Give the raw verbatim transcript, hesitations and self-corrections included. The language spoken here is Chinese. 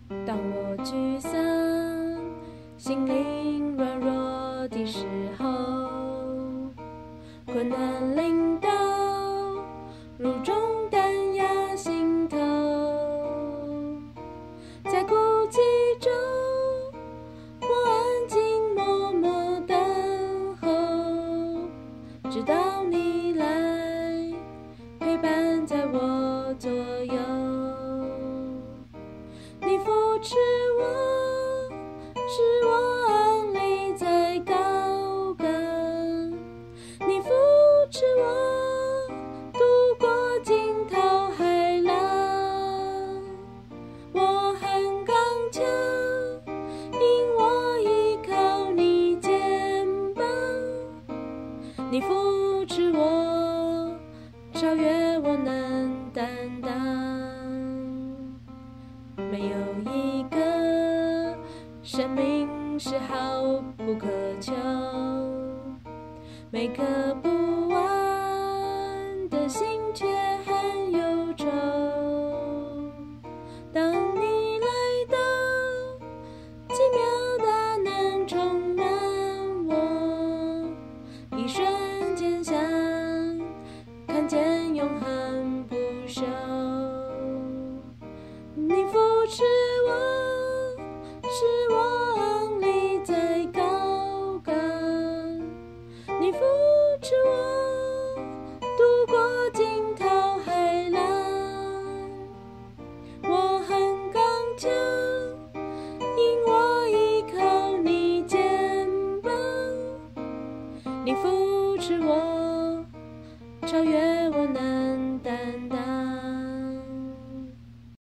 当我沮丧，心灵软弱的时候，困难临到，如重担压心头，在孤寂中，我安静默默等候，直到你来陪伴在我左右。你扶持我，使我昂立在高岗，你扶持我渡过惊涛骇浪。我很刚强，因我依靠你肩膀，你扶持我，超越我能担当。没有一个生命是毫不可求，每颗不安的心却很忧愁。当你来到，奇妙大能充满我，一瞬间想看见永恒不朽。你扶持我，使我昂立在高岗，你扶持我渡过惊涛骇浪。我很刚强，因我依靠你肩膀，你扶持我，超越我能担当。